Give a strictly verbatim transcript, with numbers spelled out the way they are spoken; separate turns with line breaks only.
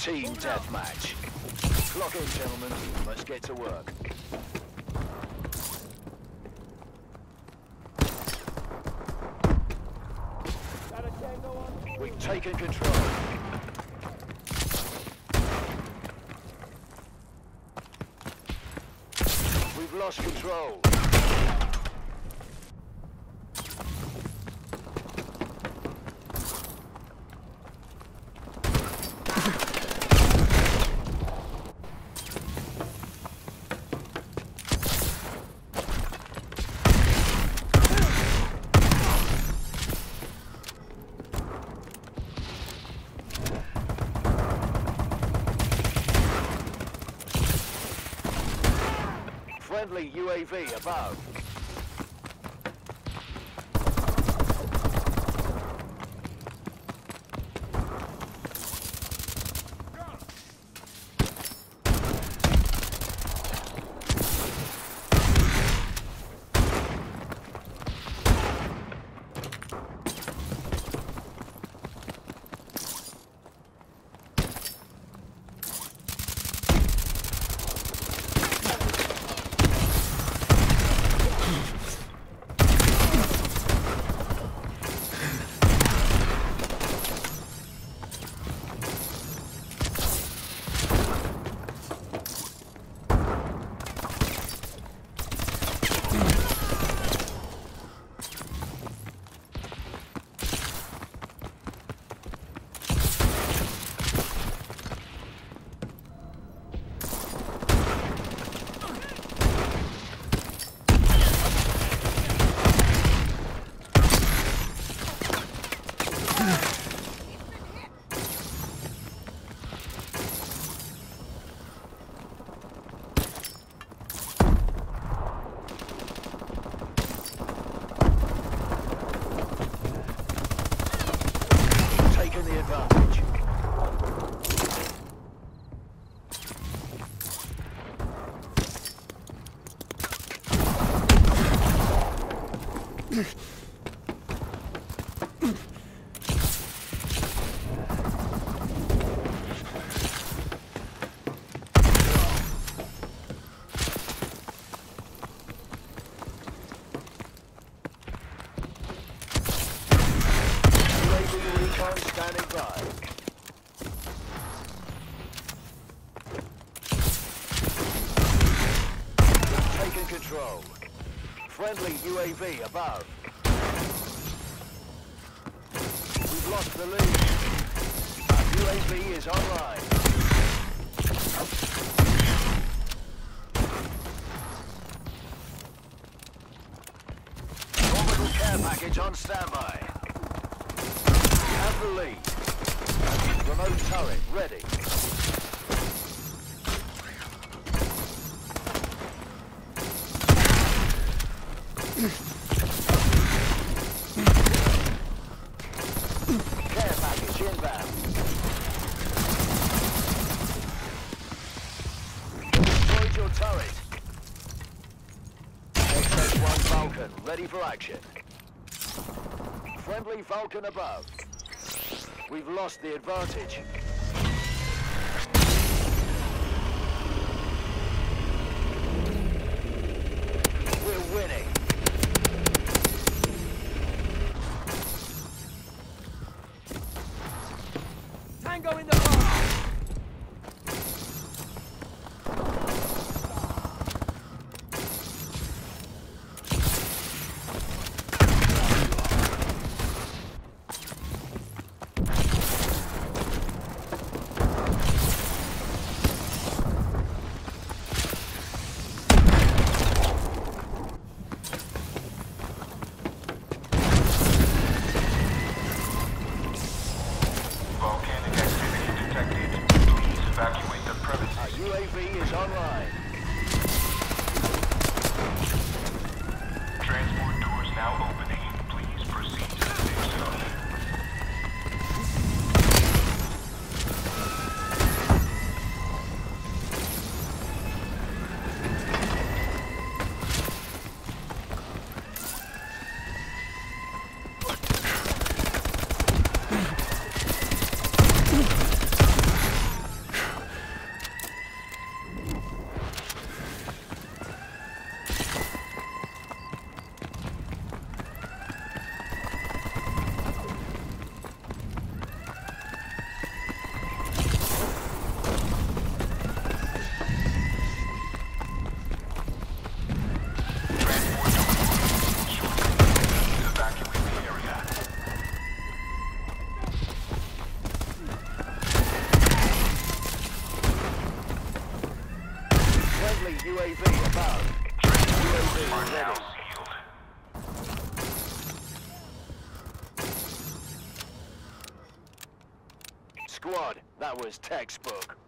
Team deathmatch. Clock in, gentlemen. Let's get to work. We've taken control. We've lost control. Friendly U A V above. Standing by. Taking control. Friendly U A V above. We've lost the lead. Our U A V is online. Orbital care package on standby. Have the lead. Remote turret ready. Care package inbound. Destroyed your turret. X S one Vulcan ready for action. Friendly Vulcan above. We've lost the advantage. We're winning. Tango in the bar. squad. That was textbook.